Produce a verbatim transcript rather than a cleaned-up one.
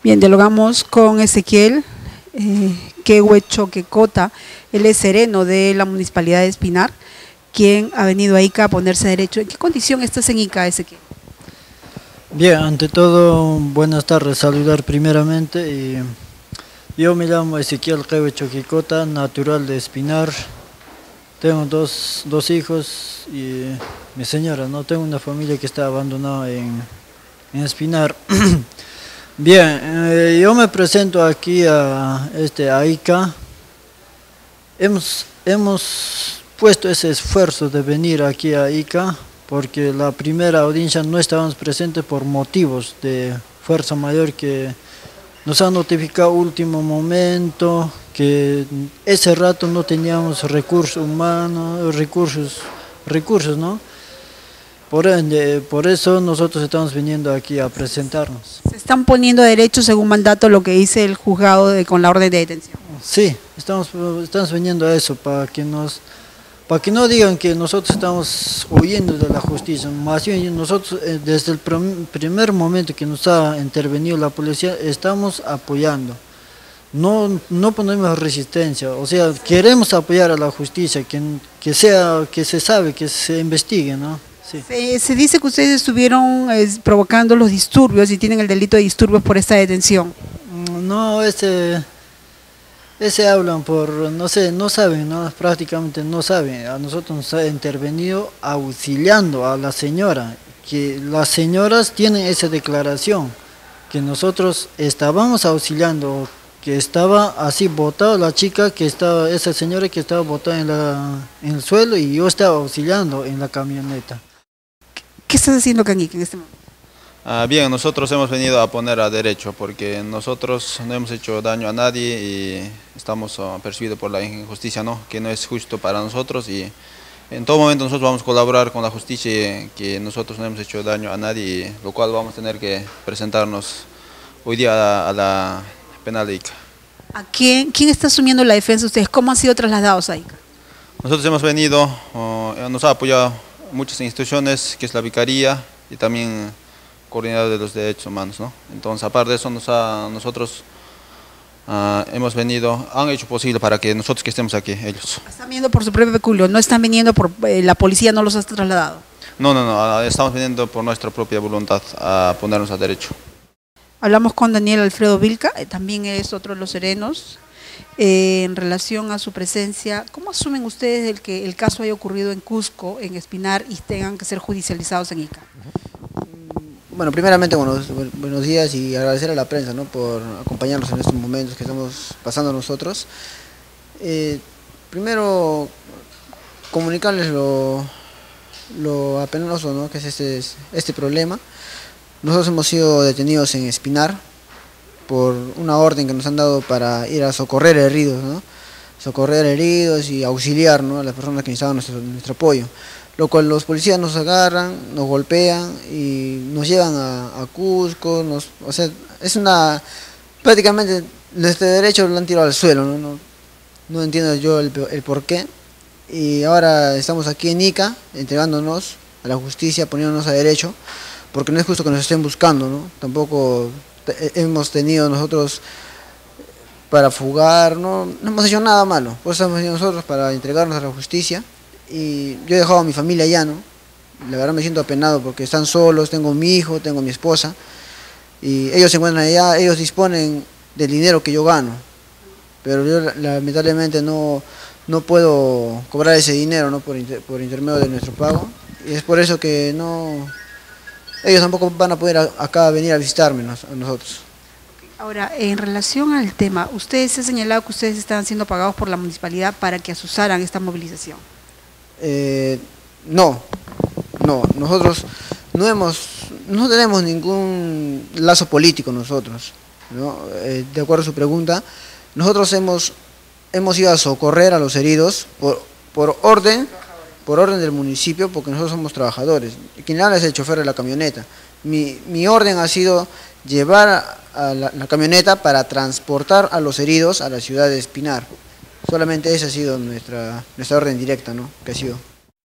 Bien, dialogamos con Ezequiel eh, Quehuechoquecota, él es sereno de la Municipalidad de Espinar, quien ha venido a Ica a ponerse a derecho. ¿En qué condición estás en Ica, Ezequiel? Bien, ante todo, buenas tardes, saludar primeramente. Y yo me llamo Ezequiel Quehuechoquecota, natural de Espinar. Tengo dos, dos hijos y mi señora, ¿no? Tengo una familia que está abandonada en, en Espinar. Bien, eh, yo me presento aquí a, este, a Ica. Hemos, hemos puesto ese esfuerzo de venir aquí a Ica porque la primera audiencia no estábamos presentes por motivos de fuerza mayor que nos han notificado último momento, que ese rato no teníamos recursos humanos, recursos, recursos, ¿no? Por ende, por eso nosotros estamos viniendo aquí a presentarnos. ¿Se están poniendo a derecho según mandato lo que dice el juzgado de, con la orden de detención? Sí, estamos, estamos viniendo a eso, para que nos, para que no digan que nosotros estamos huyendo de la justicia. Más bien nosotros desde el primer momento que nos ha intervenido la policía estamos apoyando. No, no ponemos resistencia, o sea, queremos apoyar a la justicia, que, que, sea, que se sabe, que se investigue, ¿no? Sí. Se, se dice que ustedes estuvieron eh, provocando los disturbios y tienen el delito de disturbios por esta detención. No, ese, ese hablan por, no sé, no saben, ¿no? Prácticamente no saben. A nosotros nos ha intervenido auxiliando a la señora, que las señoras tienen esa declaración, que nosotros estábamos auxiliando, que estaba así botada la chica, que estaba, esa señora que estaba botada en, la, en el suelo y yo estaba auxiliando en la camioneta. ¿Qué estás haciendo acá en Ica en este momento? Ah, bien, nosotros hemos venido a poner a derecho porque nosotros no hemos hecho daño a nadie y estamos uh, perseguidos por la injusticia, ¿no? Que no es justo para nosotros y en todo momento nosotros vamos a colaborar con la justicia, que nosotros no hemos hecho daño a nadie, y lo cual vamos a tener que presentarnos hoy día a, a la penal de Ica. ¿A quién, quién está asumiendo la defensa de ustedes? ¿Cómo han sido trasladados a Ica? Nosotros hemos venido, uh, nos ha apoyado muchas instituciones, que es la Vicaría y también Coordinador de los Derechos Humanos, ¿no? Entonces, aparte de eso, nos ha, nosotros uh, hemos venido, han hecho posible para que nosotros que estemos aquí, ellos. Están viniendo por su propio peculio, no están viniendo por, eh, la policía no los ha trasladado. No, no, no, estamos viniendo por nuestra propia voluntad a ponernos a derecho. Hablamos con Daniel Alfredo Vilca, eh, también es otro de los serenos, eh, en relación a su presencia. ¿Cómo asumen ustedes el que el caso haya ocurrido en Cusco, en Espinar, y tengan que ser judicializados en Ica? Bueno, primeramente buenos, buenos días y agradecer a la prensa, ¿no?, por acompañarnos en estos momentos que estamos pasando nosotros. Eh, primero, comunicarles lo, lo apenoso, ¿no?, que es este, este problema. Nosotros hemos sido detenidos en Espinar por una orden que nos han dado para ir a socorrer heridos, ¿no? Socorrer heridos y auxiliar, ¿no?, a las personas que necesitaban nuestro, nuestro apoyo. Lo cual los policías nos agarran, nos golpean y nos llevan a, a Cusco, nos, o sea, es una, prácticamente nuestro derecho lo han tirado al suelo, no, no, no entiendo yo el, el por qué. Y ahora estamos aquí en Ica, entregándonos a la justicia, poniéndonos a derecho, porque no es justo que nos estén buscando, ¿no? Tampoco hemos tenido nosotros para fugar, no, no hemos hecho nada malo, pues estamos venido nosotros para entregarnos a la justicia. Y yo he dejado a mi familia allá, ¿no? La verdad me siento apenado porque están solos, tengo mi hijo, tengo mi esposa, y ellos se encuentran allá, ellos disponen del dinero que yo gano, pero yo lamentablemente no, no puedo cobrar ese dinero, ¿no?, por, inter, por intermedio de nuestro pago, y es por eso que no, ellos tampoco van a poder a, acá venir a visitarme a nosotros. Ahora, en relación al tema, ustedes se ha señalado que ustedes están siendo pagados por la municipalidad para que asusaran esta movilización. Eh, no, no, nosotros no hemos, no tenemos ningún lazo político nosotros, ¿no? Eh, de acuerdo a su pregunta, nosotros hemos, hemos ido a socorrer a los heridos por, por orden, por orden del municipio, porque nosotros somos trabajadores. Quien habla es el chofer de la camioneta. Mi, mi orden ha sido llevar a, a la, la camioneta para transportar a los heridos a la ciudad de Espinar. Solamente esa ha sido nuestra, nuestra orden directa, ¿no?, que ha sido.